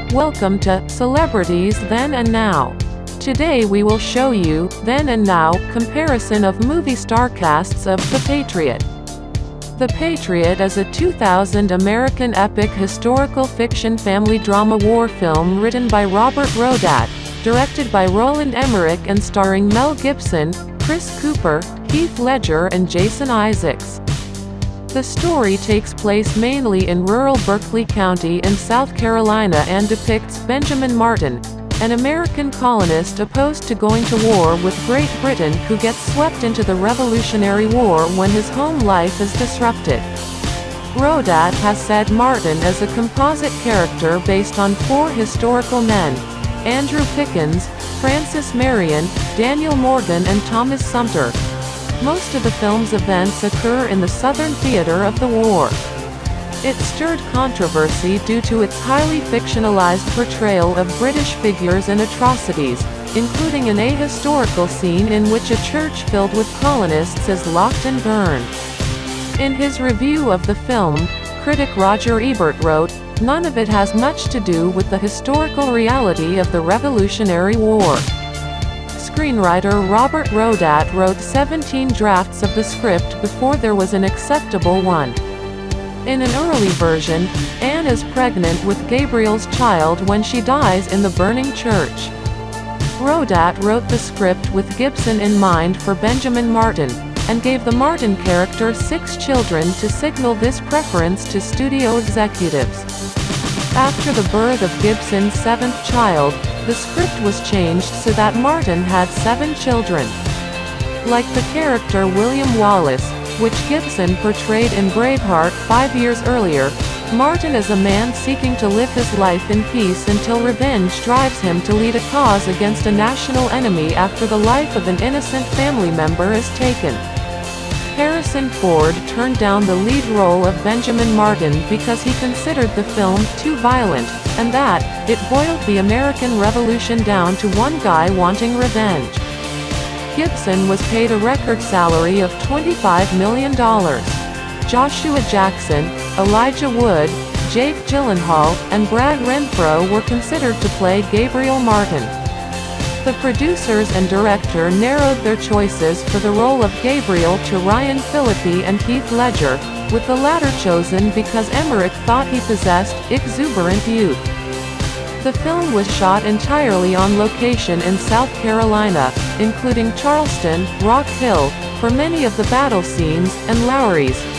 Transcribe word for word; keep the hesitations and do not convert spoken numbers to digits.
Welcome to Celebrities Then and Now. Today we will show you, then and now, comparison of movie star casts of The Patriot. The Patriot is a two thousand American epic historical fiction family drama war film written by Robert Rodat, directed by Roland Emmerich and starring Mel Gibson, Chris Cooper, Heath Ledger and Jason Isaacs. The story takes place mainly in rural Berkeley County in South Carolina and depicts Benjamin Martin, an American colonist opposed to going to war with Great Britain who gets swept into the Revolutionary War when his home life is disrupted. Rodat has said Martin is a composite character based on four historical men: Andrew Pickens, Francis Marion, Daniel Morgan and Thomas Sumter. Most of the film's events occur in the Southern theater of the war. It stirred controversy due to its highly fictionalized portrayal of British figures and atrocities, including an ahistorical scene in which a church filled with colonists is locked and burned. In his review of the film, critic Roger Ebert wrote, "None of it has much to do with the historical reality of the Revolutionary War." Screenwriter Robert Rodat wrote seventeen drafts of the script before there was an acceptable one. In an early version, Anne is pregnant with Gabriel's child when she dies in the burning church. Rodat wrote the script with Gibson in mind for Benjamin Martin, and gave the Martin character six children to signal this preference to studio executives. After the birth of Gibson's seventh child, the script was changed so that Martin had seven children. Like the character William Wallace, which Gibson portrayed in Braveheart five years earlier, Martin is a man seeking to live his life in peace until revenge drives him to lead a cause against a national enemy after the life of an innocent family member is taken. Harrison Ford turned down the lead role of Benjamin Martin because he considered the film too violent, and that it boiled the American Revolution down to one guy wanting revenge. Gibson was paid a record salary of twenty-five million dollars. Joshua Jackson, Elijah Wood, Jake Gyllenhaal, and Brad Renfro were considered to play Gabriel Martin. The producers and director narrowed their choices for the role of Gabriel to Ryan Phillippe and Heath Ledger, with the latter chosen because Emmerich thought he possessed exuberant youth. The film was shot entirely on location in South Carolina, including Charleston, Rock Hill, for many of the battle scenes, and Lowry's,